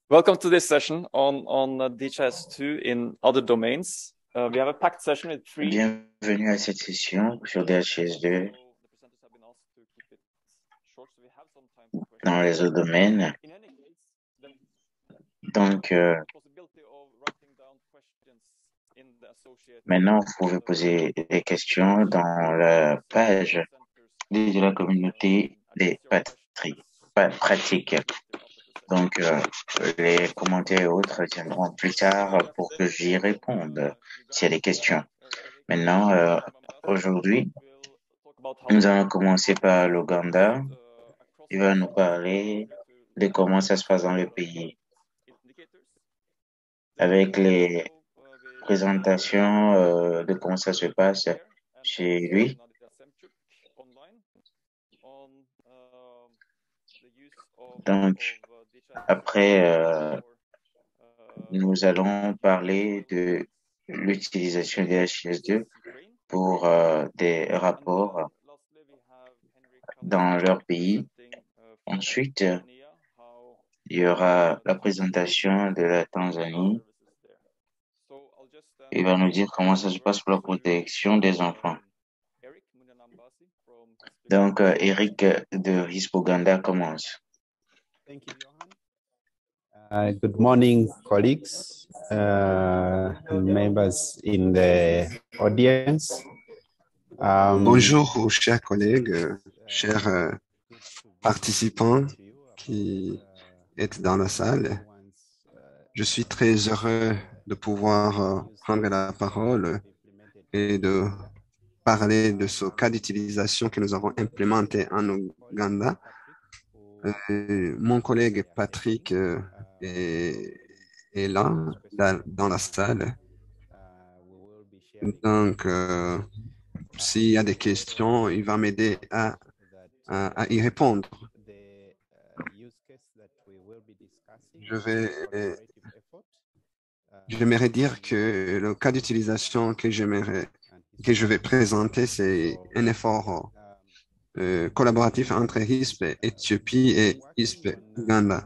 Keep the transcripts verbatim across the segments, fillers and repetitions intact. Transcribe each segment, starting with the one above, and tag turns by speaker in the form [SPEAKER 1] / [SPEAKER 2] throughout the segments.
[SPEAKER 1] Welcome to this session on, on uh, D H I S two in other domains. Uh, we have a packed session with three.
[SPEAKER 2] Bienvenue à cette session sur D H S deux dans les autres domaines. Donc, euh, maintenant, vous pouvez poser des questions dans la page de la communauté des pratiques. Donc, euh, les commentaires et autres viendront plus tard pour que j'y réponde s'il y a des questions. Maintenant, euh, aujourd'hui, nous allons commencer par l'Ouganda. Il va nous parler de comment ça se passe dans le pays avec les présentations euh, de comment ça se passe chez lui. Donc, après, euh, nous allons parler de l'utilisation des H S deux pour euh, des rapports dans leur pays. Ensuite, il y aura la présentation de la Tanzanie. Il va nous dire comment ça se passe pour la protection des enfants. Donc, euh, Eric de Hispoganda commence.
[SPEAKER 3] Thank you, Johan. Uh, good morning, colleagues uh, and members in the audience. Um,
[SPEAKER 4] Bonjour, chers collègues, euh, chers euh, participants qui êtes dans la salle. Je suis très heureux de pouvoir euh, prendre la parole et de parler de ce cas d'utilisation que nous avons implémenté en Ouganda. Euh, mon collègue Patrick euh, est, est là, là, dans la salle. Donc, euh, s'il y a des questions, il va m'aider à, à, à y répondre. Je vais, euh, j'aimerais dire que le cas d'utilisation que j'aimerais, que je vais présenter, c'est un effort euh, collaboratif entre I S P Éthiopie et I S P Ouganda.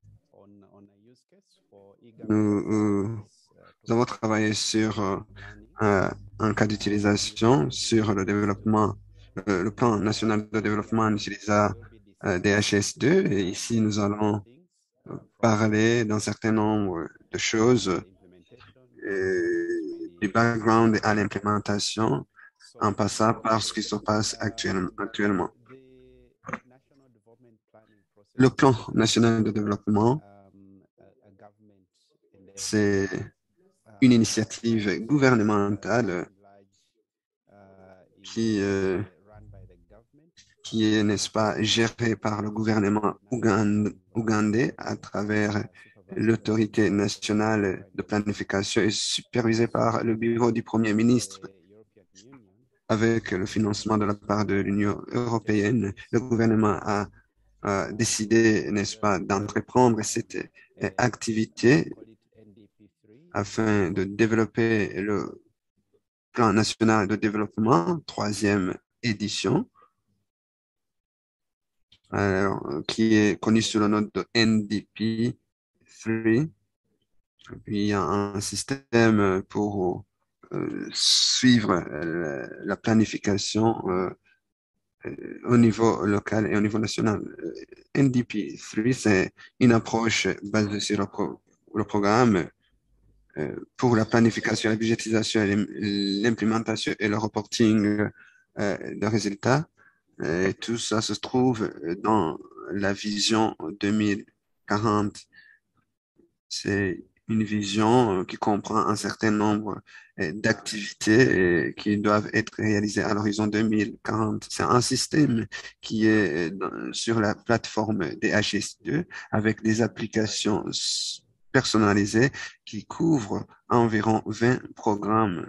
[SPEAKER 4] Nous, euh, nous avons travaillé sur euh, un, un cas d'utilisation sur le développement, euh, le plan national de développement en utilisant euh, D H S deux. Et ici, nous allons parler d'un certain nombre de choses, euh, du background à l'implémentation, en passant par ce qui se passe actuellement. Le plan national de développement, c'est une initiative gouvernementale qui, euh, qui est, n'est-ce pas, gérée par le gouvernement ougandais à travers l'autorité nationale de planification et supervisée par le bureau du Premier ministre. Avec le financement de la part de l'Union européenne, le gouvernement a, a décidé, n'est-ce pas, d'entreprendre cette euh, activité afin de développer le plan national de développement, troisième édition, alors, qui est connu sous le nom de N D P trois. Puis il y a un système pour euh, suivre euh, la planification euh, au niveau local et au niveau national. N D P trois, c'est une approche basée sur le, pro le programme euh, pour la planification, la budgétisation, l'implémentation et le reporting euh, de résultats. Et tout ça se trouve dans la vision deux mille quarante. C'est une vision qui comprend un certain nombre d'activités qui doivent être réalisées à l'horizon deux mille quarante. C'est un système qui est sur la plateforme D H S deux avec des applications personnalisées qui couvrent environ vingt programmes.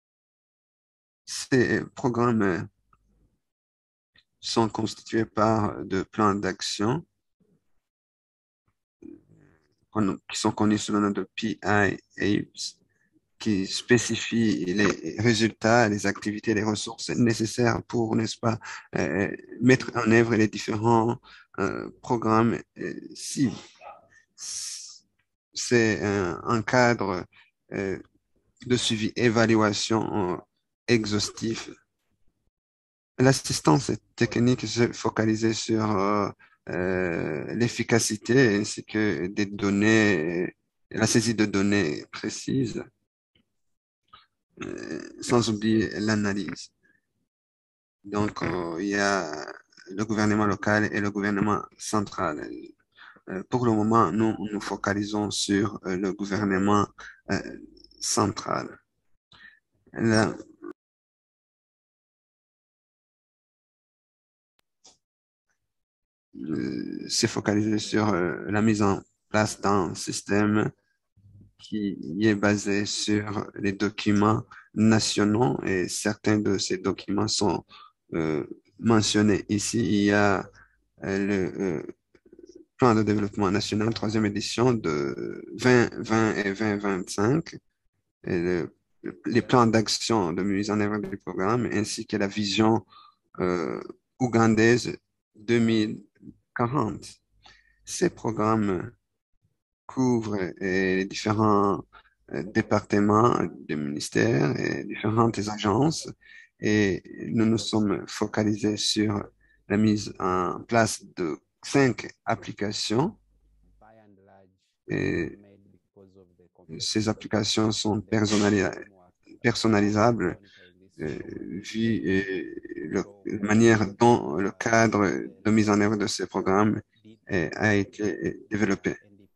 [SPEAKER 4] Ces programmes sont constitués par de plans d'action qui sont connus sous le nom de P I A P S, qui spécifient les résultats, les activités, les ressources nécessaires pour, n'est-ce pas, euh, mettre en œuvre les différents euh, programmes euh, cibles. c'est un, un cadre euh, de suivi évaluation euh, exhaustif. L'assistance technique se focalisait sur euh, euh, l'efficacité ainsi que des données, la saisie de données précises, euh, sans oublier l'analyse. Donc, euh, il y a le gouvernement local et le gouvernement central. Euh, pour le moment, nous nous focalisons sur euh, le gouvernement euh, central. Là, euh, c'est focalisé sur euh, la mise en place d'un système qui est basé sur les documents nationaux et certains de ces documents sont euh, mentionnés ici. Il y a euh, le euh, plan de développement national, troisième édition de vingt vingt et vingt vingt-cinq, et le- les plans d'action de mise en œuvre du programme, ainsi que la vision euh, ougandaise deux mille quarante. Ces programmes couvrent euh, les différents euh, départements des ministères et différentes agences, et nous nous sommes focalisés sur la mise en place de cinq applications. Et ces applications sont personnali- personnalisables euh, vu euh, le- la manière dont le cadre de mise en œuvre de ces programmes euh, a été développé.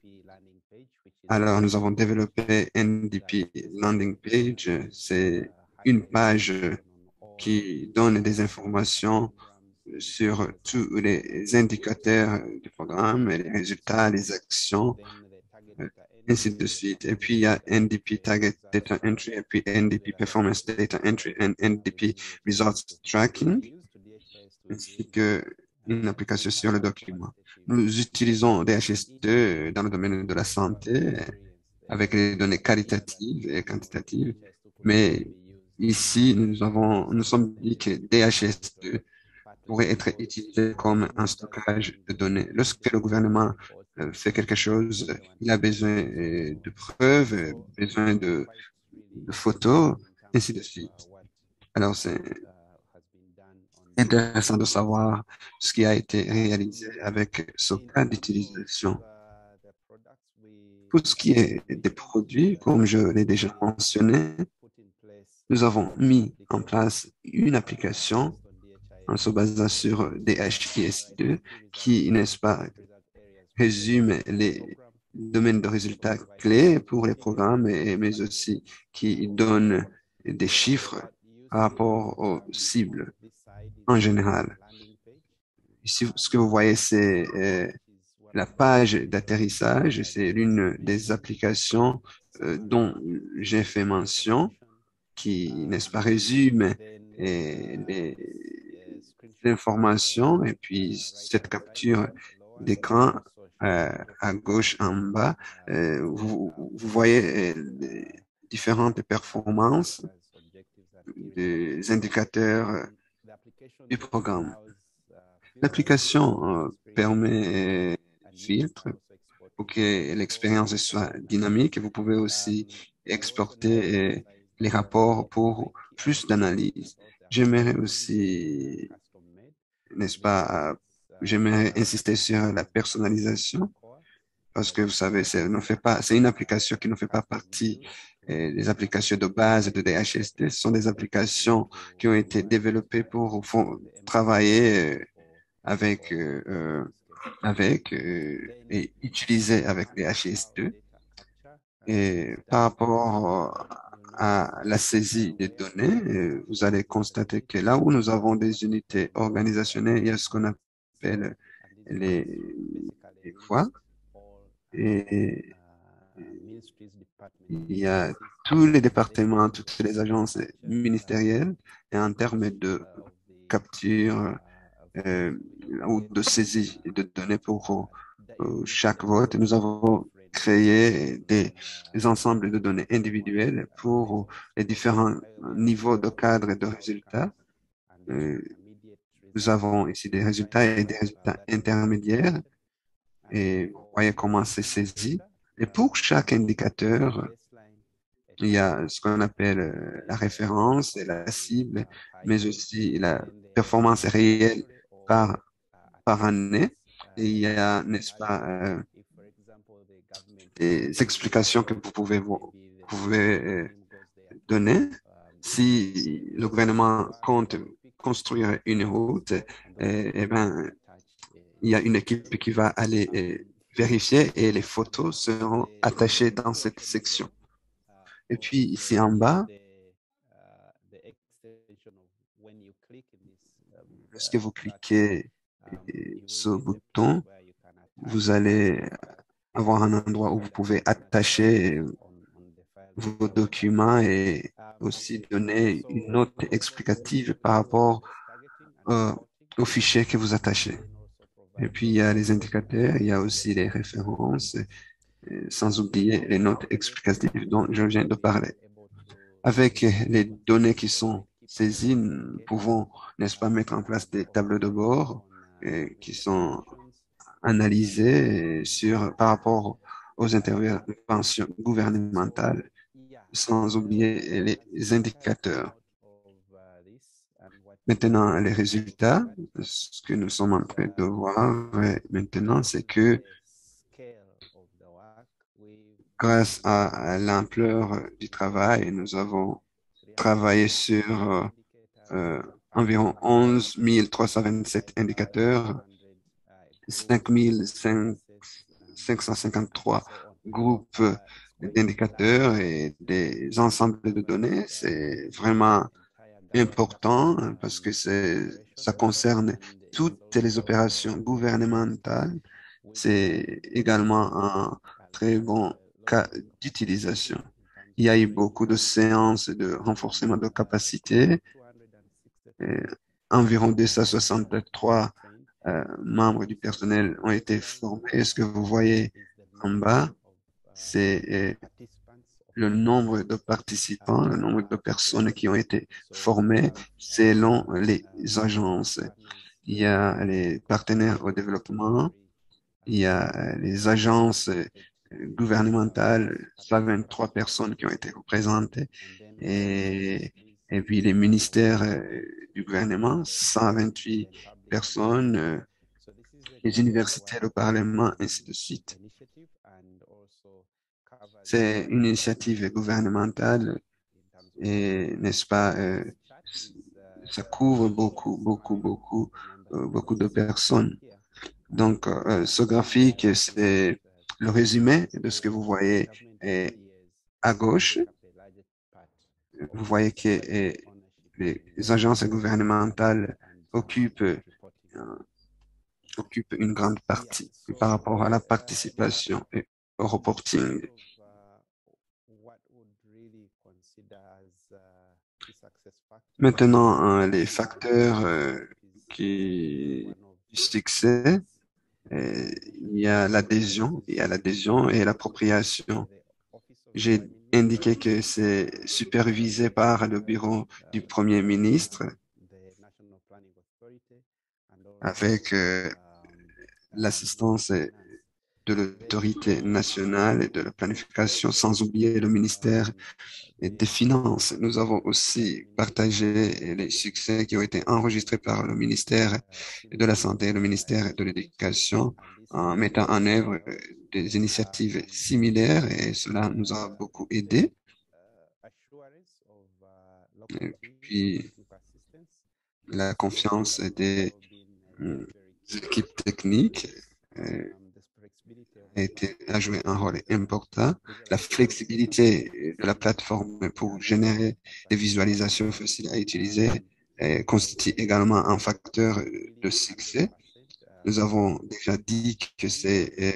[SPEAKER 4] Alors, nous avons développé N D P Landing Page. C'est une page qui donne des informations sur tous les indicateurs du programme, les résultats, les actions, euh, ainsi de suite. Et puis, il y a N D P Target Data Entry, et puis N D P Performance Data Entry, et N D P Results Tracking, ainsi que une application sur le document. Nous utilisons D H S deux dans le domaine de la santé avec les données qualitatives et quantitatives, mais ici, nous avons, nous sommes dit que D H S deux pourrait être utilisé comme un stockage de données. Lorsque le gouvernement euh, fait quelque chose, il a besoin euh, de preuves, euh, besoin de, de photos, ainsi de suite. Alors, c'est intéressant de savoir ce qui a été réalisé avec ce cas d'utilisation. Pour ce qui est des produits, comme je l'ai déjà mentionné, nous avons mis en place une application en se basant sur D H I S deux qui, n'est-ce pas, résume les domaines de résultats clés pour les programmes, et, mais aussi qui donne des chiffres par rapport aux cibles en général. Ici, ce que vous voyez, c'est euh, la page d'atterrissage. C'est l'une des applications euh, dont j'ai fait mention, qui, n'est-ce pas, résume et les informations, et puis cette capture d'écran euh, à gauche en bas, euh, vous, vous voyez euh, les différentes performances des indicateurs euh, du programme. L'application euh, permet euh, filtre pour que l'expérience soit dynamique. Vous pouvez aussi exporter euh, les rapports pour plus d'analyse. J'aimerais aussi, n'est-ce pas, euh, j'aimerais insister sur la personnalisation parce que vous savez, c'est ne fait pas, c'est une application qui ne fait pas partie euh, des applications de base de D H S D. Ce sont des applications qui ont été développées pour font- travailler euh, avec euh, euh, avec euh, et utilisées avec D H S deux. Et par rapport à la saisie des données, euh, vous allez constater que là où nous avons des unités organisationnelles, il y a ce qu'on appelle les, les voies, et il y a tous les départements, toutes les agences ministérielles, et en termes de capture euh, ou de saisie de données pour euh, chaque vote, nous avons créé des, des ensembles de données individuelles pour les différents niveaux de cadre et de résultats. Euh, nous avons ici des résultats et des résultats intermédiaires, et vous voyez comment c'est saisi. Et pour chaque indicateur, il y a ce qu'on appelle euh, la référence et la cible, mais aussi la performance réelle par, par année. Et il y a, n'est-ce pas, euh, des explications que vous pouvez, vous pouvez euh, donner. Si le gouvernement compte construire une route, eh, eh ben, il y a une équipe qui va aller eh, vérifier et les photos seront attachées dans cette section. Et puis ici en bas, lorsque vous cliquez eh, sur le bouton, vous allez avoir un endroit où vous pouvez attacher vos documents et aussi donner une note explicative par rapport euh, au fichier que vous attachez. Et puis, il y a les indicateurs, il y a aussi les références, euh, sans oublier les notes explicatives dont je viens de parler. Avec les données qui sont saisies, nous pouvons, n'est-ce pas, mettre en place des tableaux de bord euh, qui sont analysés sur, par rapport aux interventions gouvernementales, sans oublier les indicateurs. Maintenant, les résultats, ce que nous sommes en train de voir maintenant, c'est que grâce à l'ampleur du travail, nous avons travaillé sur euh, environ onze mille trois cent vingt-sept indicateurs, cinq mille cinq cent cinquante-trois groupes d'indicateurs et des ensembles de données. C'est vraiment important parce que c'est, ça concerne toutes les opérations gouvernementales. C'est également un très bon cas d'utilisation. Il y a eu beaucoup de séances de renforcement de capacité. Et environ deux cent soixante-trois euh, membres du personnel ont été formés. Ce que vous voyez en bas, c'est euh, le nombre de participants, le nombre de personnes qui ont été formées selon les agences. Il y a les partenaires au développement, il y a les agences gouvernementales, cent vingt-trois personnes qui ont été représentées, et, et puis les ministères du gouvernement, cent vingt-huit personnes, les universités, le Parlement, ainsi de suite. C'est une initiative gouvernementale et, n'est-ce pas, euh, ça couvre beaucoup, beaucoup, beaucoup, euh, beaucoup de personnes. Donc, euh, ce graphique, c'est le résumé de ce que vous voyez est à gauche. Vous voyez que euh, les agences gouvernementales occupent, euh, occupent une grande partie par rapport à la participation et au reporting. Maintenant, euh, les facteurs euh, qui du succès, euh, il y a l'adhésion, il y a l'adhésion et l'appropriation. J'ai indiqué que c'est supervisé par le bureau du Premier ministre avec euh, l'assistance de l'autorité nationale et de la planification, sans oublier le ministère des Finances. Nous avons aussi partagé les succès qui ont été enregistrés par le ministère de la Santé et le ministère de l'Éducation en mettant en œuvre des initiatives similaires et cela nous a beaucoup aidé. Et puis, la confiance des euh, équipes techniques euh, a été, a joué un rôle important. La flexibilité de la plateforme pour générer des visualisations faciles à utiliser euh, constitue également un facteur de succès. Nous avons déjà dit que c'est euh,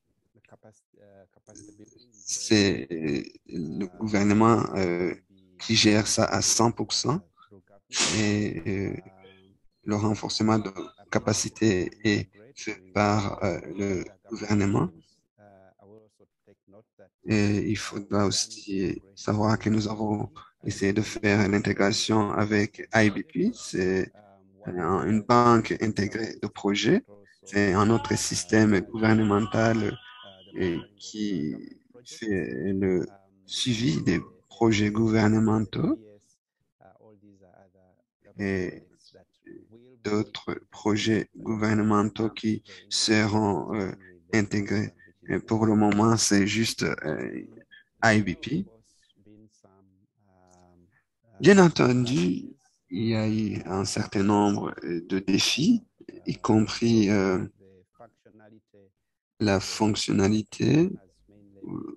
[SPEAKER 4] c'est euh, le gouvernement euh, qui gère ça à cent pour cent et euh, le renforcement de capacité est fait par euh, le gouvernement. Et il faudra aussi savoir que nous avons essayé de faire l'intégration avec I B P, c'est une banque intégrée de projets, c'est un autre système gouvernemental et qui fait le suivi des projets gouvernementaux et d'autres projets gouvernementaux qui seront euh, intégrés. Et pour le moment, c'est juste euh, I B P. Bien entendu, il y a eu un certain nombre de défis, y compris euh, la fonctionnalité euh,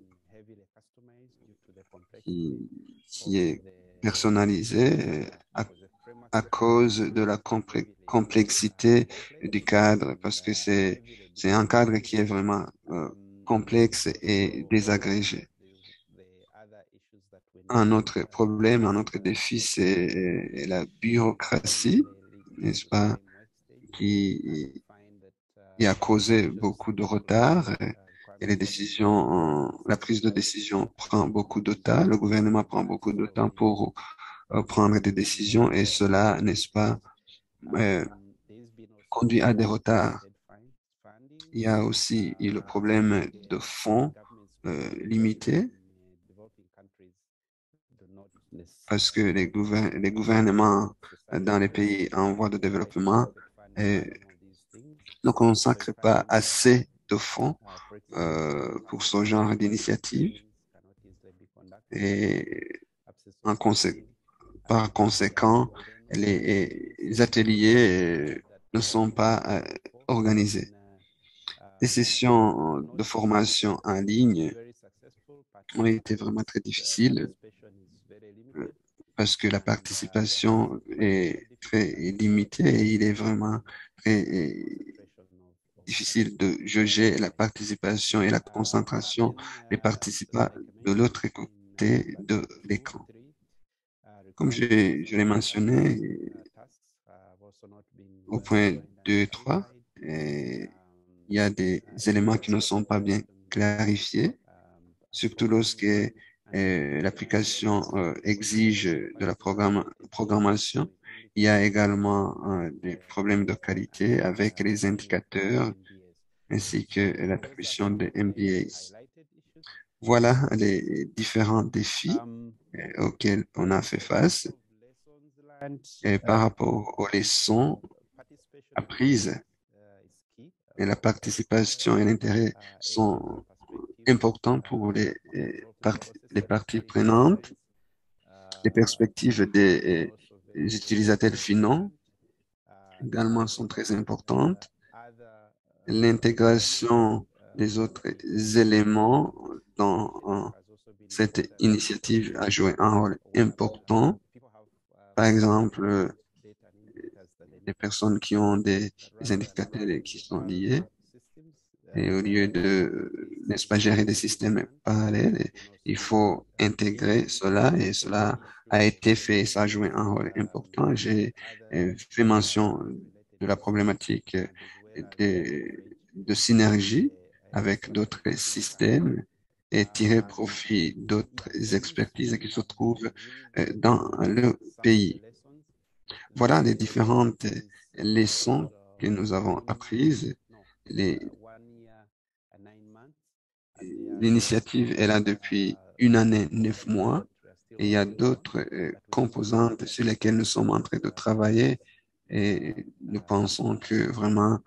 [SPEAKER 4] qui, qui est personnalisée à, à cause de la complé- complexité du cadre, parce que c'est, c'est un cadre qui est vraiment euh, complexe et désagrégé. Un autre problème, un autre défi, c'est la bureaucratie, n'est-ce pas, qui, qui a causé beaucoup de retard et les décisions, la prise de décision prend beaucoup de temps, le gouvernement prend beaucoup de temps pour euh, prendre des décisions et cela, n'est-ce pas, euh, conduit à des retards. Il y a aussi eu le problème de fonds euh, limités parce que les, gouver- les gouvernements dans les pays en voie de développement euh, ne consacrent pas assez de fonds euh, pour ce genre d'initiative et en consé- par conséquent, les, les ateliers euh, ne sont pas euh, organisés. Les sessions de formation en ligne ont été vraiment très difficiles euh, parce que la participation est très limitée et il est vraiment très euh, difficile de juger la participation et la concentration des participants de l'autre côté de l'écran. Comme je, je l'ai mentionné au point deux et trois, et il y a des éléments qui ne sont pas bien clarifiés, surtout lorsque euh, l'application euh, exige de la programme- programmation. Il y a également euh, des problèmes de qualité avec les indicateurs ainsi que l'attribution de M B As. Voilà les différents défis euh, auxquels on a fait face. Et par rapport aux leçons apprises, et la participation et l'intérêt sont importants pour les, euh, parties, les parties prenantes. Les perspectives des, euh, utilisateurs finaux également sont très importantes. L'intégration des autres éléments dans euh, cette initiative a joué un rôle important. Par exemple, les personnes qui ont des, des indicateurs qui sont liés, et au lieu de, n'est-ce pas, gérer des systèmes parallèles, il faut intégrer cela et cela a été fait, ça a joué un rôle important. J'ai euh, fait mention de la problématique de, de synergie avec d'autres systèmes et tirer profit d'autres expertises qui se trouvent euh, dans le pays. Voilà les différentes leçons que nous avons apprises. Les, L'initiative est là depuis une année, neuf mois, et il y a d'autres euh, composantes sur lesquelles nous sommes en train de travailler et nous pensons que vraiment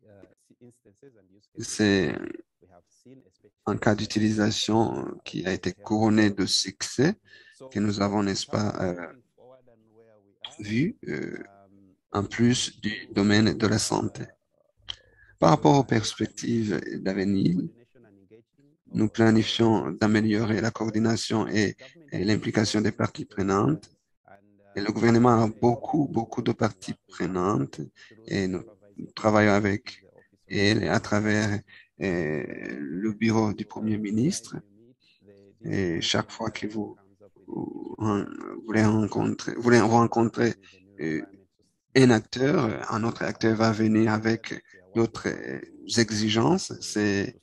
[SPEAKER 4] c'est un cas d'utilisation qui a été couronné de succès que nous avons, n'est-ce pas, euh, vu euh, en plus du domaine de la santé. Par rapport aux perspectives d'avenir, nous planifions d'améliorer la coordination et, et l'implication des parties prenantes. Et le gouvernement a beaucoup, beaucoup de parties prenantes et nous, nous travaillons avec elles à travers euh, le bureau du Premier ministre. Et chaque fois que vous, vous, vous voulez rencontrer, vous voulez rencontrer euh, un acteur, un autre acteur va venir avec d'autres euh, exigences. C'est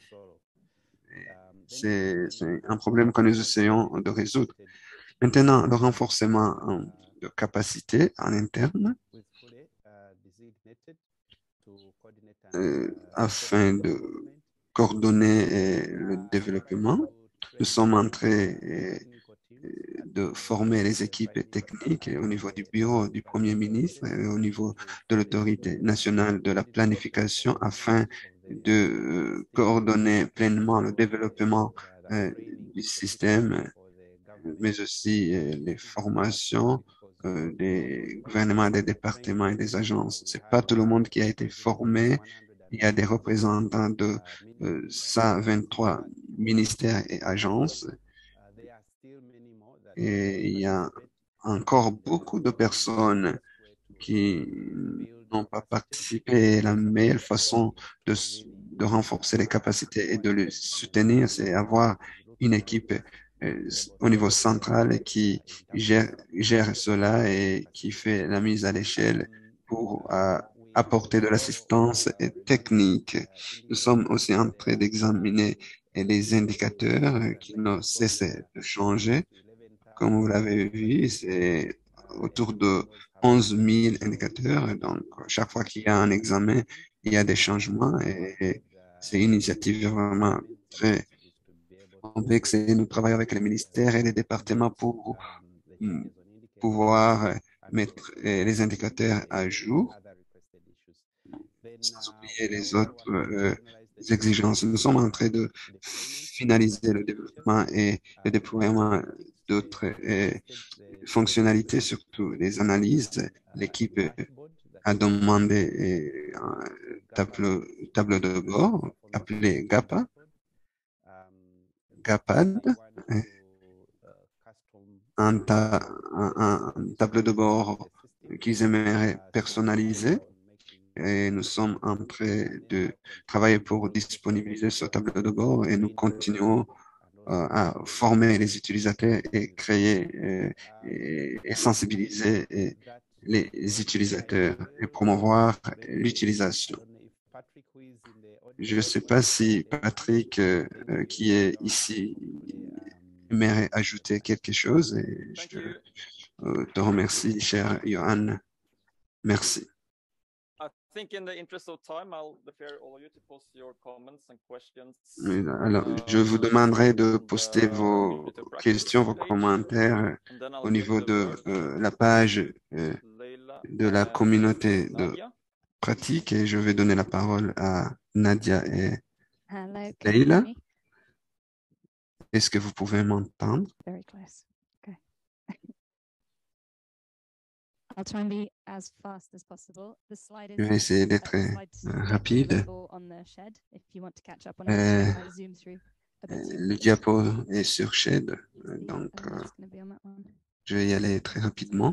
[SPEAKER 4] C'est, c'est un problème que nous essayons de résoudre. Maintenant, le renforcement euh, de capacité en interne euh, afin de coordonner euh, le développement. Nous sommes en train euh, de former les équipes techniques au niveau du bureau du Premier ministre et au niveau de l'autorité nationale de la planification afin de euh, coordonner pleinement le développement euh, du système, mais aussi euh, les formations euh, des gouvernements, des départements et des agences. C'est pas tout le monde qui a été formé. Il y a des représentants de euh, cent vingt-trois ministères et agences et il y a encore beaucoup de personnes qui n'ont pas participé. La meilleure façon de, de renforcer les capacités et de les soutenir, c'est avoir une équipe euh, au niveau central qui gère, gère cela et qui fait la mise à l'échelle pour euh, apporter de l'assistance technique. Nous sommes aussi en train d'examiner les indicateurs qui ne cessent de changer. Comme vous l'avez vu, c'est autour de onze mille indicateurs. Donc, chaque fois qu'il y a un examen, il y a des changements et c'est une initiative vraiment très complexe. Et nous travaillons avec les ministères et les départements pour pouvoir mettre les indicateurs à jour, sans oublier les autres euh, exigences. Nous sommes en train de finaliser le développement et le déploiement d'autres euh, fonctionnalités, surtout les analyses. L'équipe a demandé euh, un tableau, tableau de bord appelé GAPA, GAPAD, un, ta, un, un tableau de bord qu'ils aimeraient personnaliser. Et nous sommes en train de travailler pour disponibiliser ce tableau de bord et nous continuons à former les utilisateurs et créer euh, et, et sensibiliser et les utilisateurs et promouvoir l'utilisation. Je ne sais pas si Patrick, euh, qui est ici, aimerait ajouter quelque chose et je euh, te remercie, cher Johan. Merci. Alors, je vous demanderai de poster vos questions, vos commentaires au niveau de euh, la page euh, de la communauté de pratique et je vais donner la parole à Nadia et Leila. Est-ce que vous pouvez m'entendre? Je vais essayer d'être euh, rapide. Euh, le diapo est sur Shed, donc euh, je vais y aller très rapidement.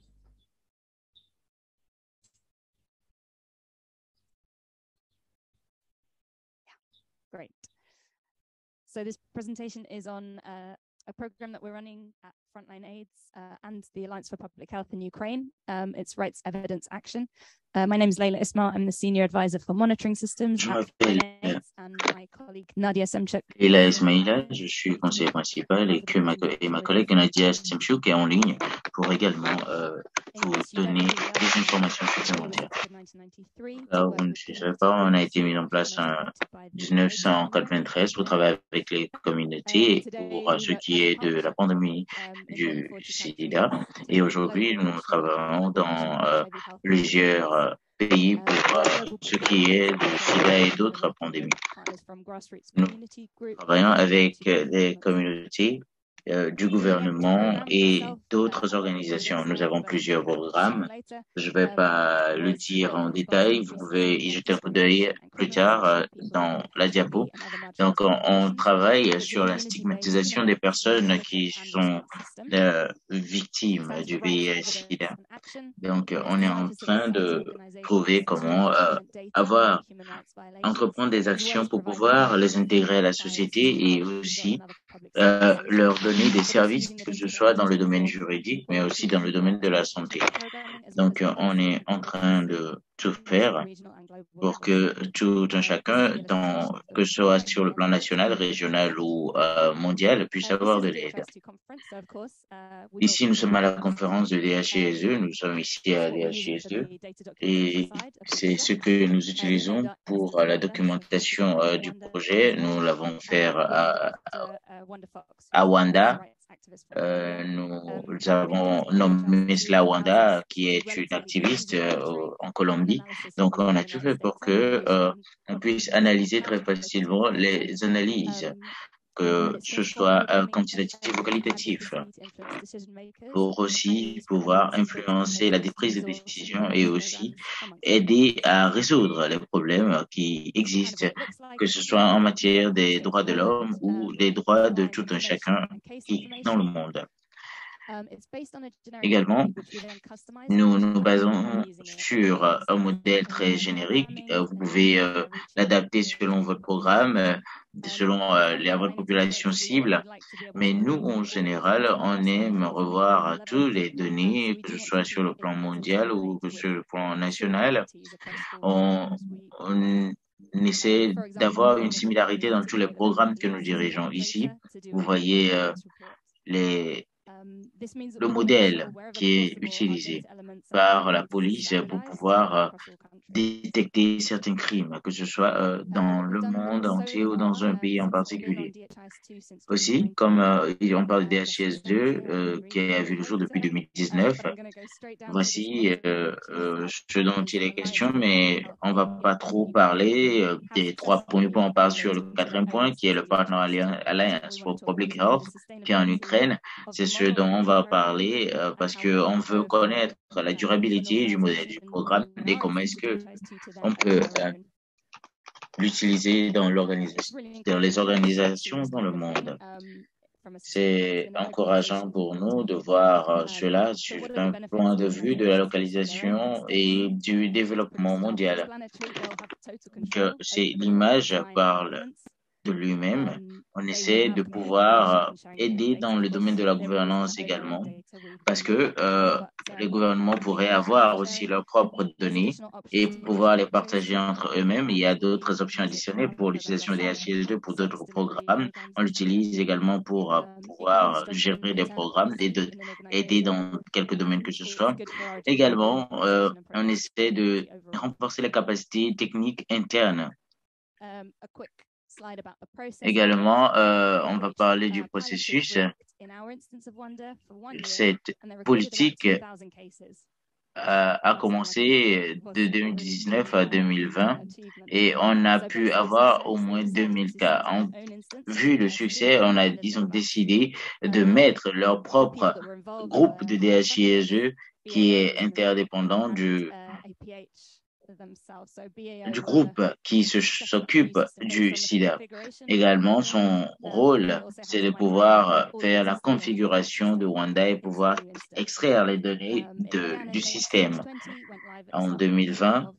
[SPEAKER 5] Great. So this presentation is on uh, a program that we're running at Frontline AIDS uh, and the Alliance for Public Health in Ukraine. Um, it's Rights Evidence Action. Uh, my name is Leila Ismail. I'm the Senior Advisor for Monitoring Systems
[SPEAKER 2] Je
[SPEAKER 5] at
[SPEAKER 2] m'appelle
[SPEAKER 5] Frontline AIDS, and my colleague Nadia Semchuk.
[SPEAKER 2] Leila Ismaila, je suis conseiller principal et, que ma, et ma collègue Nadia Semchuk est en ligne pour également euh, vous donner des informations supplémentaires. Alors, vous ne savez pas, on a été mis en place en mille neuf cent quatre-vingt-treize pour travailler avec les communautés pour ce qui est de la pandémie du sida. Et aujourd'hui, nous travaillons dans euh, plusieurs euh, pays pour euh, ce qui est du sida et d'autres pandémies. Nous travaillons avec les communautés euh, du gouvernement et d'autres organisations. Nous avons plusieurs programmes. Je ne vais pas le dire en détail. Vous pouvez y jeter un coup d'œil plus tard euh, dans la diapo. Donc, on, on travaille sur la stigmatisation des personnes qui sont euh, victimes du V I H-Sida. Donc, on est en train de trouver comment euh, avoir, entreprendre des actions pour pouvoir les intégrer à la société et aussi euh, leur donner des services, que ce soit dans le domaine juridique, mais aussi dans le domaine de la santé. Donc, on est en train de tout faire pour que tout un chacun, dans, que ce soit sur le plan national, régional ou euh, mondial, puisse avoir de l'aide. Ici, nous sommes à la conférence de D H I S E, nous sommes ici à D H I S E et c'est ce que nous utilisons pour la documentation euh, du projet. Nous l'avons fait à, à Wanda. Euh, nous avons nommé cela Wanda, qui est une activiste euh, en Colombie. Donc, on a tout fait pour que euh, on puisse analyser très facilement les analyses, que ce soit euh, quantitatif ou qualitatif, pour aussi pouvoir influencer la prise de décision et aussi aider à résoudre les problèmes qui existent, que ce soit en matière des droits de l'homme ou des droits de tout un chacun qui dans le monde. Également, nous nous basons sur un modèle très générique. Vous pouvez euh, l'adapter selon votre programme, euh, selon euh, la, votre population cible. Mais nous, en général, on aime revoir toutes les données, que ce soit sur le plan mondial ou que sur le plan national. On, on essaie d'avoir une similarité dans tous les programmes que nous dirigeons ici. Vous voyez euh, les le modèle qui est utilisé par la police pour pouvoir détecter certains crimes, que ce soit euh, dans le monde entier ou dans un pays en particulier. Aussi, comme euh, on parle de D H I S deux, euh, qui a vu le jour depuis deux mille dix-neuf, voici euh, euh, ce dont il est question, mais on va pas trop parler euh, des trois premiers points. On parle sur le quatrième point, qui est le Partner Alliance for Public Health, qui est en Ukraine. C'est ce dont on va parler euh, parce que on veut connaître la durabilité du modèle du programme et comment est-ce que on peut euh, l'utiliser dans l'organisation, dans les organisations dans le monde. C'est encourageant pour nous de voir euh, cela d'un point de vue de la localisation et du développement mondial. Que c'est l'image parle de lui-même. On essaie de pouvoir aider dans le domaine de la gouvernance également, parce que euh, les gouvernements pourraient avoir aussi leurs propres données et pouvoir les partager entre eux-mêmes. Il y a d'autres options additionnelles pour l'utilisation des H I S deux pour d'autres programmes. On l'utilise également pour euh, pouvoir gérer des programmes et de, aider dans quelques domaines que ce soit. Également, euh, on essaie de renforcer les capacités techniques internes. Également, euh, on va parler du processus. Cette politique a, a commencé de deux mille dix-neuf à deux mille vingt et on a pu avoir au moins deux mille cas. En, vu le succès, on a, ils ont décidé de mettre leur propre groupe de D H I S E qui est interdépendant du du groupe qui s'occupe du sida. Également, son rôle, c'est de pouvoir faire la configuration de Wanda et pouvoir extraire les données de, du système. En deux mille vingt,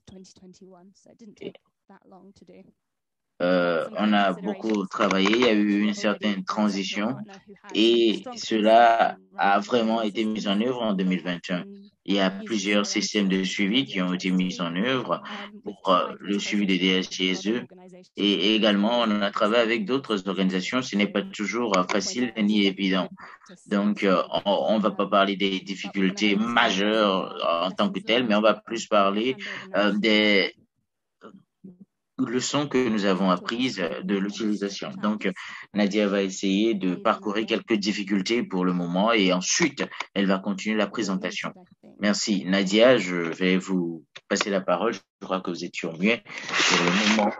[SPEAKER 2] euh, on a beaucoup travaillé, il y a eu une certaine transition et cela a vraiment été mis en œuvre en deux mille vingt et un. Il y a plusieurs systèmes de suivi qui ont été mis en œuvre pour euh, le suivi des D H I S E et également on a travaillé avec d'autres organisations. Ce n'est pas toujours euh, facile ni évident. Donc euh, on ne va pas parler des difficultés majeures euh, en tant que telles, mais on va plus parler euh, des leçons que nous avons apprises de l'utilisation. Donc, Nadia va essayer de parcourir quelques difficultés pour le moment et ensuite, elle va continuer la présentation. Merci. Nadia, je vais vous passer la parole. Je crois que vous êtes sur muet pour le moment.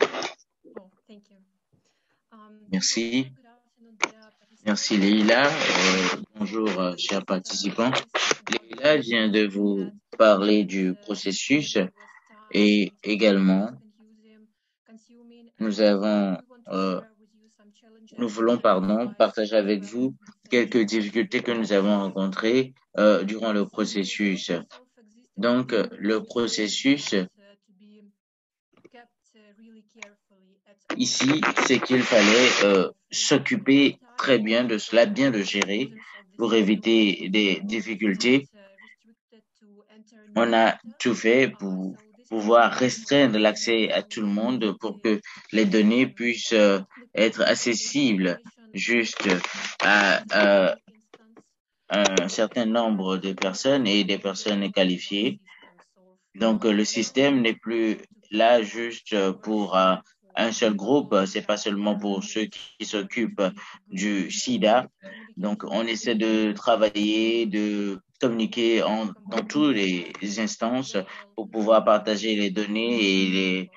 [SPEAKER 2] Merci. Merci Leïla. Euh, bonjour, euh, chers participants. Leïla vient de vous parler du processus et également Nous avons, euh, nous voulons, pardon, partager avec vous quelques difficultés que nous avons rencontrées euh, durant le processus. Donc, le processus, ici, c'est qu'il fallait euh, s'occuper très bien de cela, bien le gérer pour éviter des difficultés. On a tout fait pour pouvoir restreindre l'accès à tout le monde pour que les données puissent euh, être accessibles juste à, à un certain nombre de personnes et des personnes qualifiées. Donc, le système n'est plus là juste pour euh, un seul groupe, c'est pas seulement pour ceux qui s'occupent du sida. Donc, on essaie de travailler, de communiquer en, dans toutes les instances pour pouvoir partager les données et les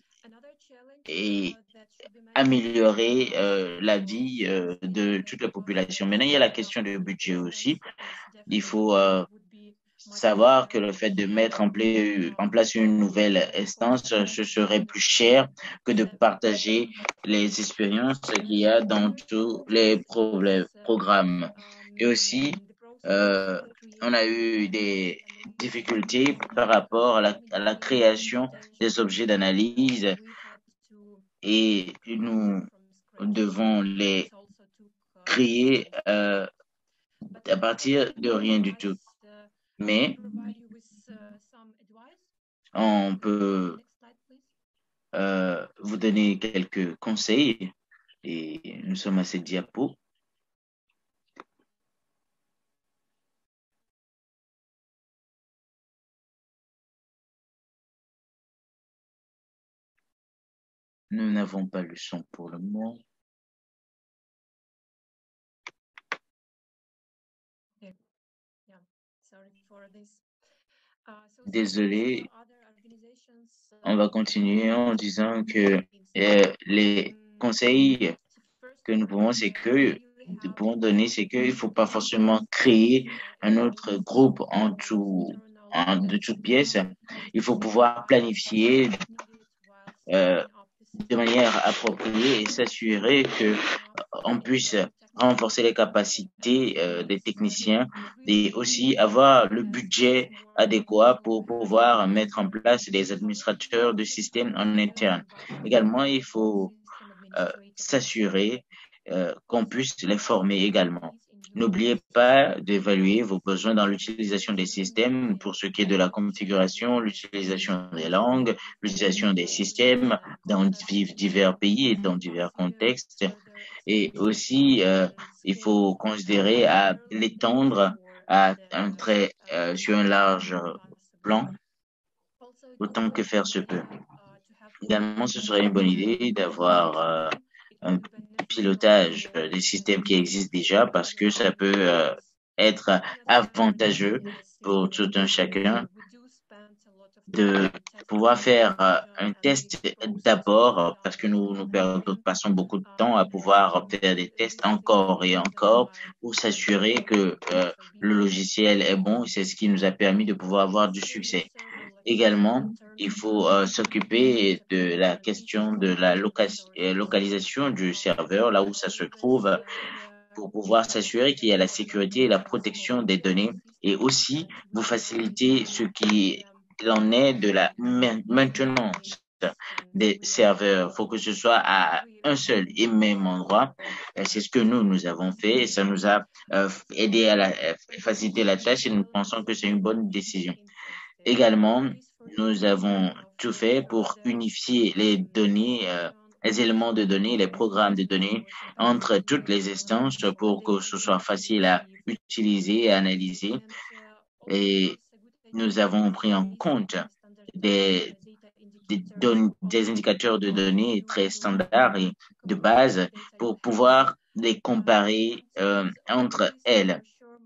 [SPEAKER 2] et améliorer euh, la vie euh, de toute la population. Maintenant, il y a la question du budget aussi. Il faut euh, savoir que le fait de mettre en, pla en place une nouvelle instance, ce serait plus cher que de partager les expériences qu'il y a dans tous les problèmes, programmes. Et aussi, euh, on a eu des difficultés par rapport à la, à la création des objets d'analyse et nous devons les créer euh, à partir de rien du tout. Mais on peut euh, vous donner quelques conseils et nous sommes à cette diapo. Nous n'avons pas le son pour le moment. Désolé, on va continuer en disant que euh, les conseils que nous pouvons, c'est que nous pouvons donner, c'est qu'il ne faut pas forcément créer un autre groupe en tout, en, de toutes pièces. Il faut pouvoir planifier euh, de manière appropriée et s'assurer que on puisse renforcer les capacités euh, des techniciens et aussi avoir le budget adéquat pour pouvoir mettre en place des administrateurs de systèmes en interne. Également, il faut euh, s'assurer euh, qu'on puisse les former également. N'oubliez pas d'évaluer vos besoins dans l'utilisation des systèmes pour ce qui est de la configuration, l'utilisation des langues, l'utilisation des systèmes dans divers pays et dans divers contextes. Et aussi, euh, il faut considérer à l'étendre à un trait euh, sur un large plan, autant que faire se peut. Également, ce serait une bonne idée d'avoir euh, un pilotage des systèmes qui existent déjà parce que ça peut euh, être avantageux pour tout un chacun de pouvoir faire euh, un test d'abord parce que nous, nous perdons, passons beaucoup de temps à pouvoir faire des tests encore et encore pour s'assurer que euh, le logiciel est bon. C'est ce qui nous a permis de pouvoir avoir du succès. Également, il faut euh, s'occuper de la question de la loca localisation du serveur, là où ça se trouve, pour pouvoir s'assurer qu'il y a la sécurité et la protection des données et aussi vous faciliter ce qui en est de la maintenance des serveurs. Il faut que ce soit à un seul et même endroit. C'est ce que nous, nous avons fait et ça nous a euh, aidé à la, faciliter la tâche et nous pensons que c'est une bonne décision. Également, nous avons tout fait pour unifier les données, euh, les éléments de données, les programmes de données entre toutes les instances pour que ce soit facile à utiliser et à analyser. Et nous avons pris en compte des, des, des indicateurs de données très standards et de base pour pouvoir les comparer euh, entre elles.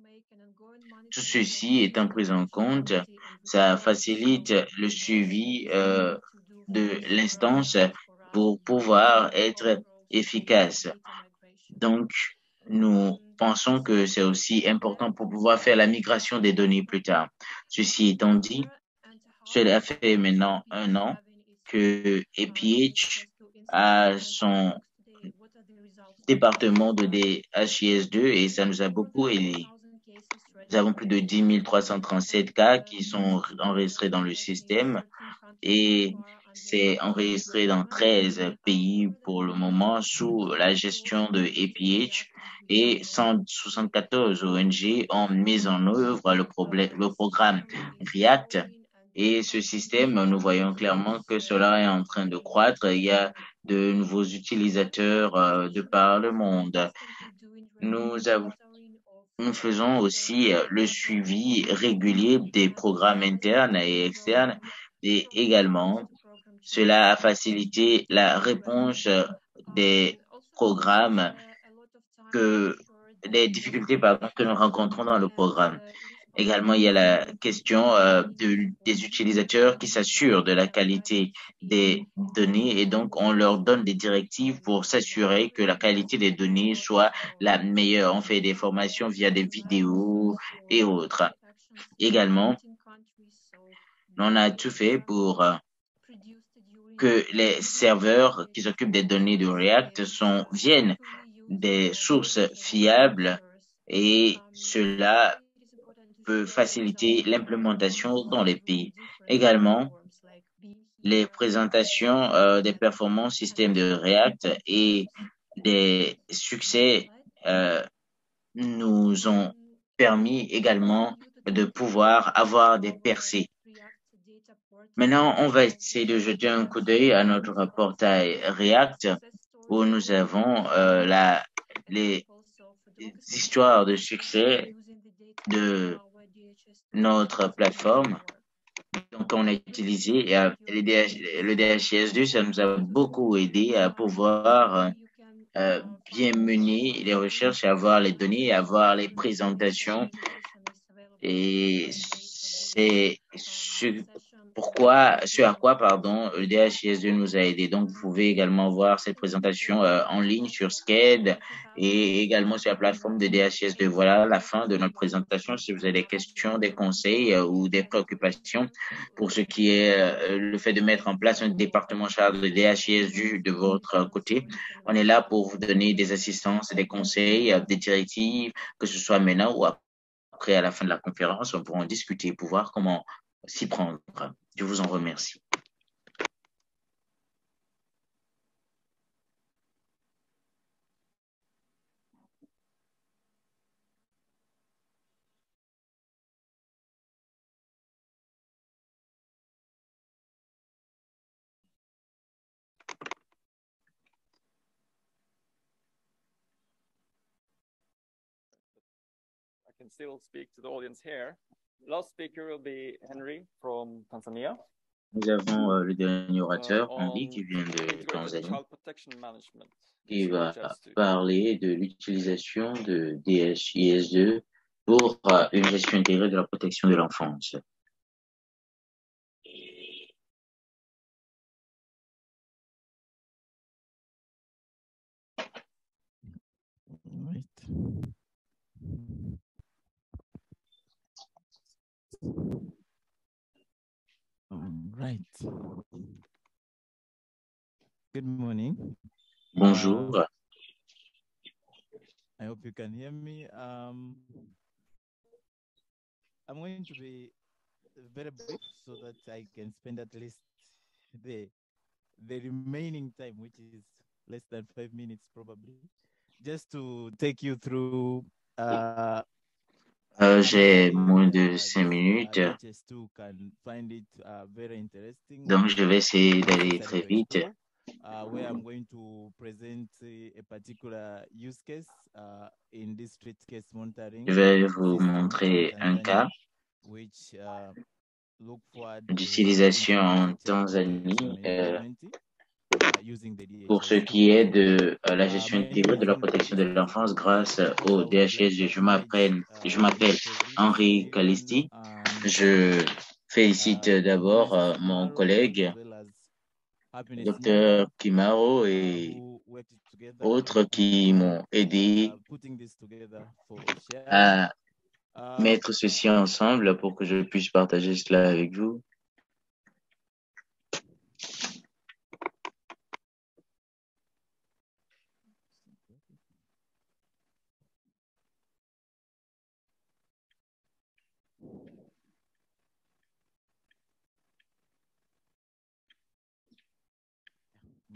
[SPEAKER 2] Tout ceci étant pris en compte, ça facilite le suivi euh, de l'instance pour pouvoir être efficace. Donc, nous pensons que c'est aussi important pour pouvoir faire la migration des données plus tard. Ceci étant dit, cela fait maintenant un an que A P H a son département de D H I S deux et ça nous a beaucoup aidé. Nous avons plus de dix mille trois cent trente-sept cas qui sont enregistrés dans le système et c'est enregistré dans treize pays pour le moment sous la gestion de A P H et cent soixante-quatorze O N G ont mis en œuvre le, problème, le programme REACT Et ce système, nous voyons clairement que cela est en train de croître. Il y a de nouveaux utilisateurs euh, de par le monde. Nous avons Nous faisons aussi euh, le suivi régulier des programmes internes et externes et également cela a facilité la réponse euh, des programmes que des difficultés pardon, que nous rencontrons dans le programme. Également, il y a la question euh, de, des utilisateurs qui s'assurent de la qualité des données et donc on leur donne des directives pour s'assurer que la qualité des données soit la meilleure. On fait des formations via des vidéos et autres. Également, on a tout fait pour euh, que les serveurs qui s'occupent des données de React sont, viennent des sources fiables et cela peut faciliter l'implémentation dans les pays. Également, les présentations euh, des performances système de React et des succès euh, nous ont permis également de pouvoir avoir des percées. Maintenant, on va essayer de jeter un coup d'œil à notre portail React où nous avons euh, la, les histoires de succès de notre plateforme. Donc, on a utilisé euh, les D H, le D H I S deux, ça nous a beaucoup aidé à pouvoir euh, bien mener les recherches, à avoir les données, à avoir les présentations. Et c'est ce pourquoi, ce à quoi, pardon, le D H I S deux nous a aidé. Donc, vous pouvez également voir cette présentation euh, en ligne sur Sked et également sur la plateforme de D H I S deux. Voilà la fin de notre présentation. Si vous avez des questions, des conseils euh, ou des préoccupations pour ce qui est euh, le fait de mettre en place un département chargé de D H I S deux de votre côté, on est là pour vous donner des assistances, des conseils, euh, des directives, que ce soit maintenant ou après. Après, à la fin de la conférence, on pourra en discuter pour voir comment s'y prendre. Je vous en remercie.
[SPEAKER 1] I can still speak to the audience here. Last speaker will be Henry from Tanzania.
[SPEAKER 2] Nous avons euh, le dernier orateur, Henri, qui vient de Tanzanie, qui va parler de l'utilisation de D H I S deux pour euh, une gestion intégrée de la protection de l'enfance.
[SPEAKER 6] Right. Right. Good morning.
[SPEAKER 2] Bonjour.
[SPEAKER 6] Uh, I hope you can hear me. Um, I'm going to be very brief so that I can spend at least the the remaining time, which is less than five minutes probably, just to take you through. Uh,
[SPEAKER 2] Euh, J'ai moins de cinq minutes, donc je vais essayer d'aller très vite.
[SPEAKER 6] Uh, where I'm going to present a particular use case uh, in district case monitoring.
[SPEAKER 2] Je vais vous montrer un cas
[SPEAKER 6] which, uh, look
[SPEAKER 2] d'utilisation en Tanzanie euh, pour ce qui est de euh, la gestion intégrée de la protection de l'enfance grâce au D H I S deux. Je m'appelle, je m'appelle Henri Calisti. Je félicite d'abord euh, mon collègue docteur Kimaro et autres qui m'ont aidé à mettre ceci ensemble pour que je puisse partager cela avec vous.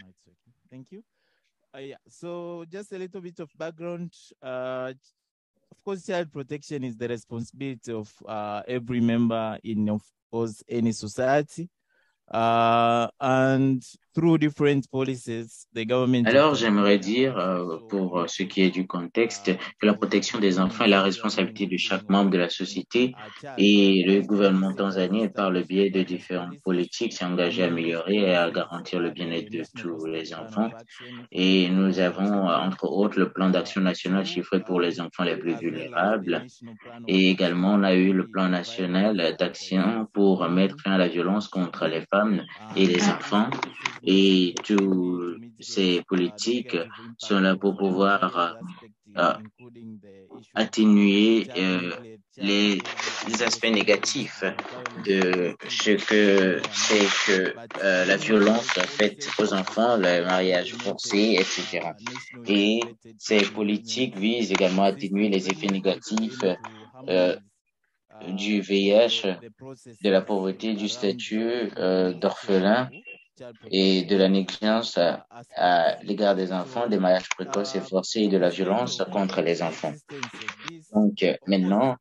[SPEAKER 6] Thank you. Uh, yeah, so just a little bit of background. Uh, of course, child protection is the responsibility of uh, every member in, of course, any society. Uh, and through different policies, the government
[SPEAKER 2] Alors, j'aimerais dire, euh, pour euh, ce qui est du contexte, que la protection des enfants est la responsabilité de chaque membre de la société et le gouvernement tanzanien, par le biais de différentes politiques, s'est engagé à améliorer et à garantir le bien-être de tous les enfants. Et nous avons, euh, entre autres, le plan d'action national chiffré pour les enfants les plus vulnérables. Et également, on a eu le plan national d'action pour mettre fin à la violence contre les femmes et les enfants. Et tous ces politiques sont là pour pouvoir euh, atténuer euh, les, les aspects négatifs de ce que c'est que euh, la violence faite aux enfants, le mariage forcé, et cetera. Et ces politiques visent également à atténuer les effets négatifs euh, du V I H, de la pauvreté, du statut euh, d'orphelin et de la négligence à, à l'égard des enfants, des mariages précoces et forcés et de la violence contre les enfants. Donc maintenant,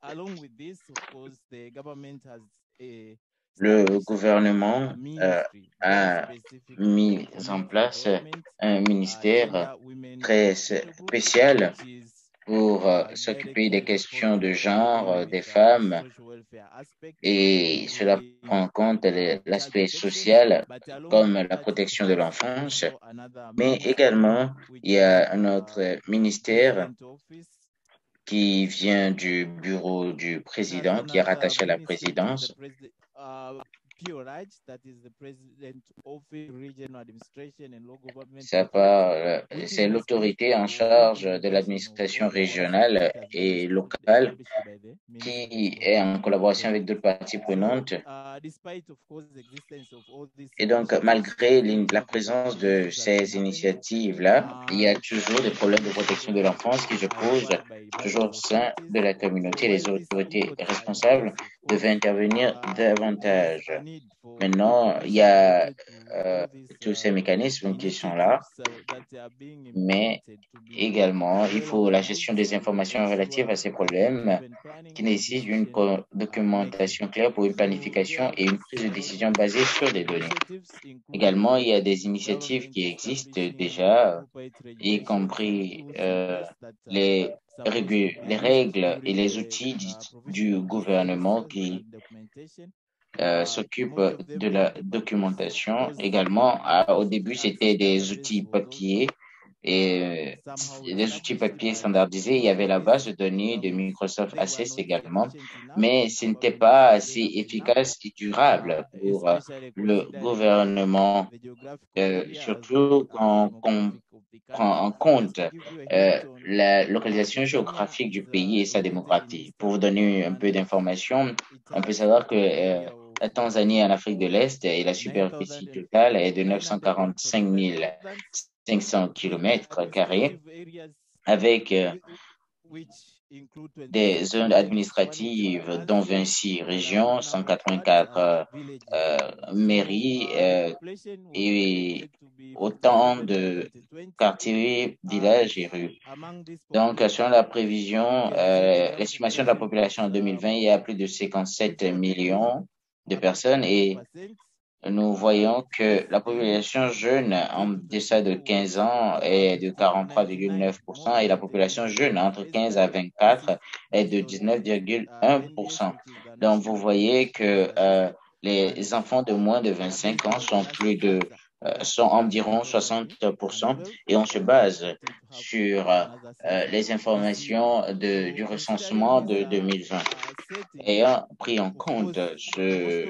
[SPEAKER 2] le gouvernement euh, a mis en place un ministère très spécial pour euh, s'occuper des questions de genre euh, des femmes, et cela prend en compte l'aspect social comme la protection de l'enfance, mais également il y a un autre ministère qui vient du bureau du président, qui est rattaché à la présidence. Ça part, c'est l'autorité en charge de l'administration régionale et locale qui est en collaboration avec d'autres parties prenantes. Et donc, malgré la présence de ces initiatives-là, il y a toujours des problèmes de protection de l'enfance qui se posent toujours au sein de la communauté. Les autorités responsables devaient intervenir davantage. Maintenant, il y a euh, tous ces mécanismes qui sont là, mais également, il faut la gestion des informations relatives à ces problèmes qui nécessitent une documentation claire pour une planification et une prise de décision basée sur des données. Également, il y a des initiatives qui existent déjà, y compris euh, les, les règles et les outils du, du gouvernement qui Euh, s'occupe de la documentation. Également, à, au début, c'était des outils papier et euh, des outils papier standardisés. Il y avait la base de données de Microsoft Access également, mais ce n'était pas assez efficace et durable pour euh, le gouvernement, euh, surtout quand on prend en compte euh, la localisation géographique du pays et sa démographie. Pour vous donner un peu d'informations, on peut savoir que euh, la Tanzanie en Afrique de l'Est et la superficie totale est de neuf cent quarante-cinq mille cinq cents kilomètres carrés avec euh, des zones administratives dont vingt-six régions, cent quatre-vingt-quatre euh, mairies euh, et autant de quartiers, villages et rues. Donc, selon la prévision, euh, l'estimation de la population en deux mille vingt, il y a plus de cinquante-sept millions de personnes et nous voyons que la population jeune en deçà de quinze ans est de quarante-trois virgule neuf pour cent et la population jeune entre quinze à vingt-quatre est de dix-neuf virgule un pour cent. Donc, vous voyez que euh, les enfants de moins de vingt-cinq ans sont plus de euh, sont environ soixante pour cent et on se base sur euh, les informations de, du recensement de deux mille vingt. Ayant pris en compte ce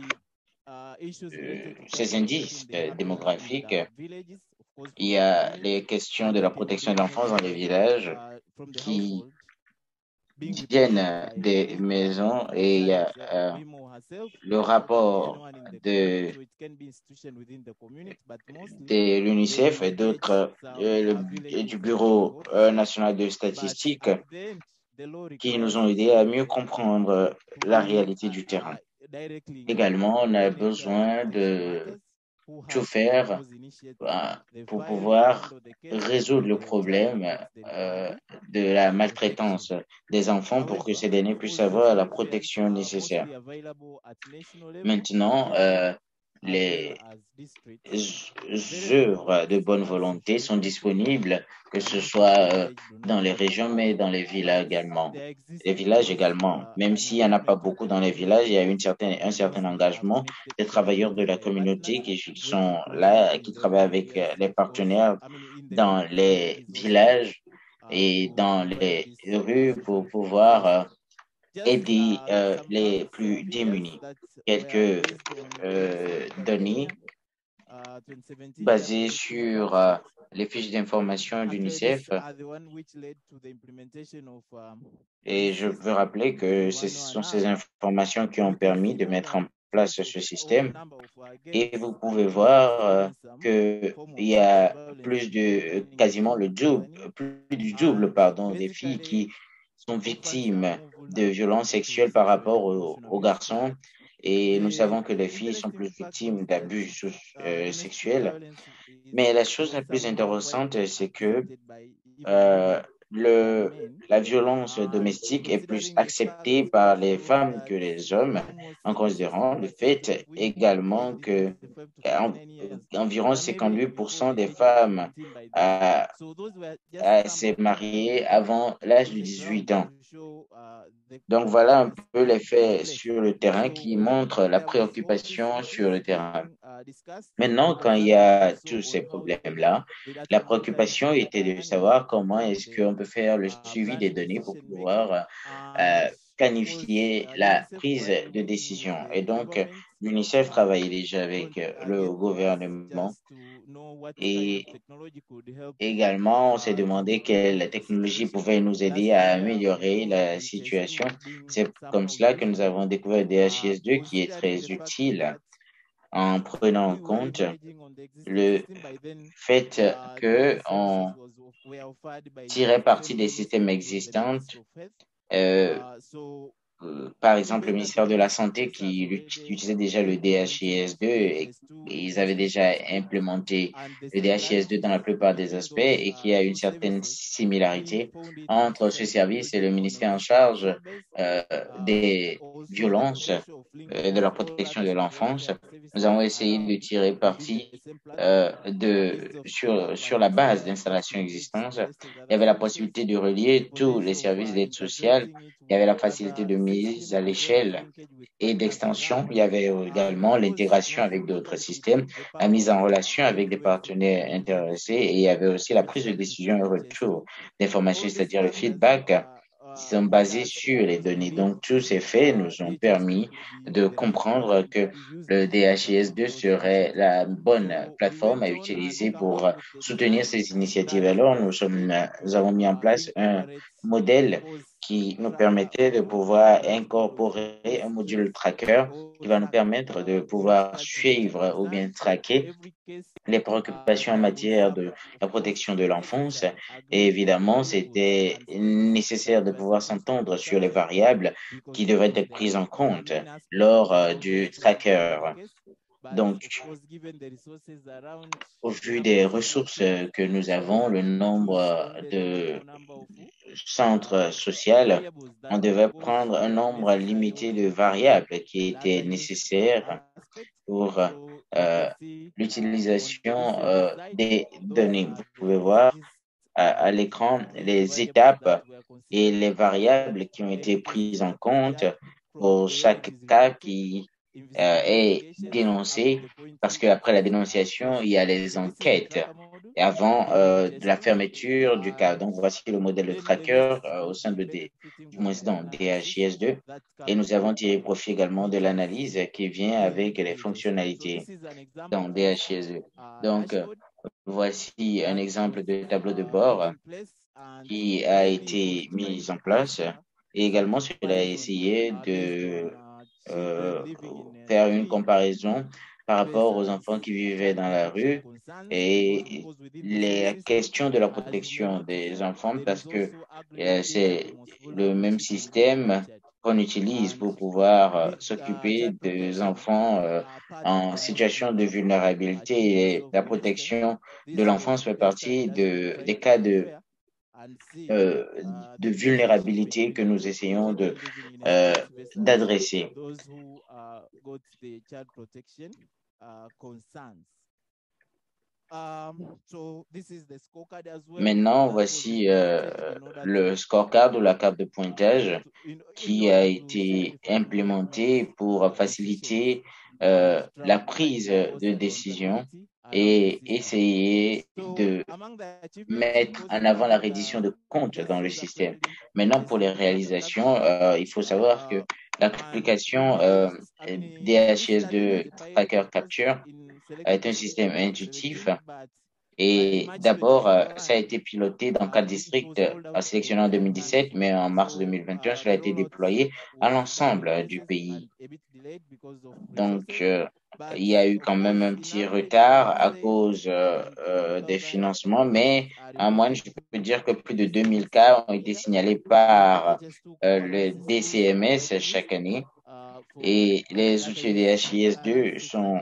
[SPEAKER 2] Euh, ces indices euh, démographiques, il y a les questions de la protection de l'enfance dans les villages qui viennent des maisons et il y a euh, le rapport de, de l'UNICEF et d'autres euh, du Bureau euh, national de statistique qui nous ont aidés à mieux comprendre la réalité du terrain. Également, on a besoin de tout faire euh, pour pouvoir résoudre le problème euh, de la maltraitance des enfants pour que ces derniers puissent avoir la protection nécessaire. Maintenant, euh, les œuvres de bonne volonté sont disponibles, que ce soit euh, dans les régions, mais dans les villages également. Les villages également. Même s'il n'y en a pas beaucoup dans les villages, il y a une certaine, un certain engagement des travailleurs de la communauté qui sont là, qui travaillent avec les partenaires dans les villages et dans les rues pour pouvoir euh, aider euh, les plus démunis. Quelques euh, données basées sur euh, les fiches d'information d'UNICEF. Et je veux rappeler que ce sont ces informations qui ont permis de mettre en place ce système. Et vous pouvez voir euh, qu'il y a plus de, quasiment le double, plus du double, pardon, des filles qui sont victimes de violences sexuelles par rapport aux, aux garçons. Et nous savons que les filles sont plus victimes d'abus euh, sexuels. Mais la chose la plus intéressante, c'est que euh, le, la violence domestique est plus acceptée par les femmes que les hommes, en considérant le fait également que en, environ cinquante-huit pour cent des femmes euh, euh, s'est mariées avant l'âge de dix-huit ans. Donc voilà un peu les faits sur le terrain qui montrent la préoccupation sur le terrain. Maintenant, quand il y a tous ces problèmes-là, la préoccupation était de savoir comment est-ce qu'on peut faire le suivi des données pour pouvoir euh, planifier la prise de décision. Et donc, l'UNICEF travaillait déjà avec le gouvernement et également, on s'est demandé quelle technologie pouvait nous aider à améliorer la situation. C'est comme cela que nous avons découvert le D H I S deux qui est très utile en prenant en compte le fait qu'on tirait parti des systèmes existants. Euh, Euh, par exemple, le ministère de la Santé qui utilisait déjà le D H I S deux et, et ils avaient déjà implémenté le D H I S deux dans la plupart des aspects et qu'il y a une certaine similarité entre ce service et le ministère en charge euh, des violences et de la protection de l'enfance. Nous avons essayé de tirer parti euh, de, sur, sur la base d'installations existantes. Il y avait la possibilité de relier tous les services d'aide sociale. Il y avait la facilité de mise à l'échelle et d'extension. Il y avait également l'intégration avec d'autres systèmes, la mise en relation avec des partenaires intéressés et il y avait aussi la prise de décision et retour d'informations, c'est-à-dire le feedback qui sont basés sur les données. Donc, tous ces faits nous ont permis de comprendre que le D H I S deux serait la bonne plateforme à utiliser pour soutenir ces initiatives. Alors, nous, sommes, nous avons mis en place un modèle qui nous permettait de pouvoir incorporer un module tracker qui va nous permettre de pouvoir suivre ou bien traquer les préoccupations en matière de la protection de l'enfance. Et évidemment, c'était nécessaire de pouvoir s'entendre sur les variables qui devraient être prises en compte lors euh, du tracker. Donc, au vu des ressources que nous avons, le nombre de centres sociaux, on devait prendre un nombre limité de variables qui étaient nécessaires pour euh, l'utilisation euh, des données. Vous pouvez voir à, à l'écran les étapes et les variables qui ont été prises en compte pour chaque cas qui euh, est dénoncé, parce qu'après la dénonciation, il y a les enquêtes et avant euh, de la fermeture du cas. Donc, voici le modèle de tracker euh, au sein de D, du moins dans D H I S deux. Et nous avons tiré profit également de l'analyse qui vient avec les fonctionnalités dans D H I S deux. Donc, euh, voici un exemple de tableau de bord qui a été mis en place. Et également, cela a essayé de euh, faire une comparaison par rapport aux enfants qui vivaient dans la rue et les questions de la protection des enfants parce que euh, c'est le même système qu'on utilise pour pouvoir euh, s'occuper des enfants euh, en situation de vulnérabilité. Et la protection de l'enfance fait partie de, des cas de, euh, de vulnérabilité que nous essayons de, euh, d'adresser. Maintenant, voici euh, le scorecard ou la carte de pointage qui a été implémenté pour faciliter euh, la prise de décision et essayer de mettre en avant la reddition de comptes dans le système. Maintenant, pour les réalisations, euh, il faut savoir que l'application euh, D H I S deux Tracker Capture est un système intuitif. Et d'abord, euh, ça a été piloté dans quatre districts euh, sélectionnés en deux mille dix-sept, mais en mars deux mille vingt et un, cela a été déployé à l'ensemble euh, du pays. Donc, euh, il y a eu quand même un petit retard à cause euh, euh, des financements, mais en moyenne, je peux dire que plus de deux mille cas ont été signalés par euh, le D C M S chaque année. Et les outils D H I S deux sont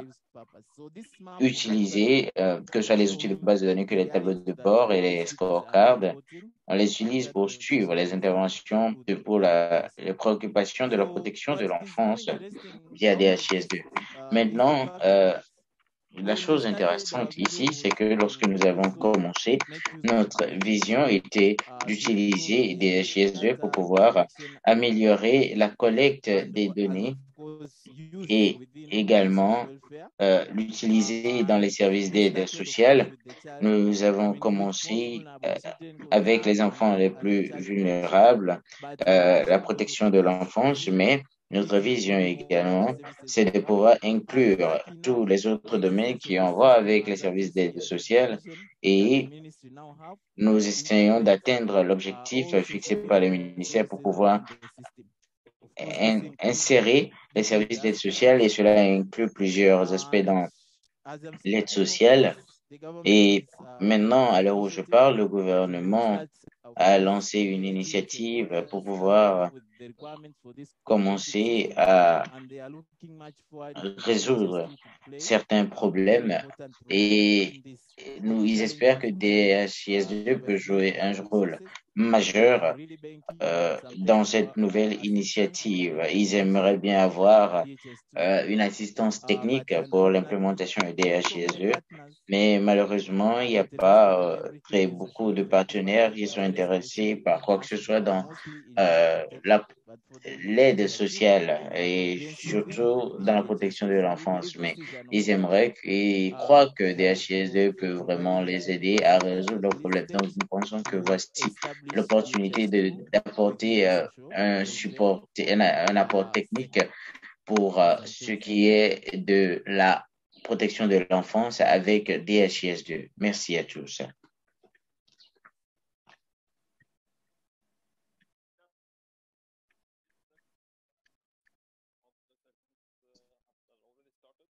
[SPEAKER 2] utilisés, euh, que ce soit les outils de base de données que les tableaux de bord et les scorecards. On les utilise pour suivre les interventions de, pour la, les préoccupations de la protection de l'enfance via D H I S deux. Maintenant, euh, la chose intéressante ici, c'est que lorsque nous avons commencé, notre vision était d'utiliser D H I S deux pour pouvoir améliorer la collecte des données et également euh, l'utiliser dans les services d'aide sociale. Nous avons commencé euh, avec les enfants les plus vulnérables, euh, la protection de l'enfance, mais notre vision également, c'est de pouvoir inclure tous les autres domaines qui ont à voir avec les services d'aide sociale et nous essayons d'atteindre l'objectif fixé par le ministère pour pouvoir in, insérer les services d'aide sociale et cela inclut plusieurs aspects dans l'aide sociale. Et maintenant, à l'heure où je parle, le gouvernement a lancé une initiative pour pouvoir commencer à résoudre certains problèmes et nous, ils espèrent que D H I S deux peut jouer un rôle majeur euh, dans cette nouvelle initiative. Ils aimeraient bien avoir euh, une assistance technique pour l'implémentation de D H I S deux, mais malheureusement, il n'y a pas euh, très beaucoup de partenaires qui sont intéressés par quoi que ce soit dans euh, la l'aide sociale et surtout dans la protection de l'enfance, mais ils aimeraient et croient que D H I S deux peut vraiment les aider à résoudre leurs problèmes. Donc, nous pensons que voici l'opportunité de d'apporter euh, un support, un, un apport technique pour euh, ce qui est de la protection de l'enfance avec D H I S deux. Merci à tous.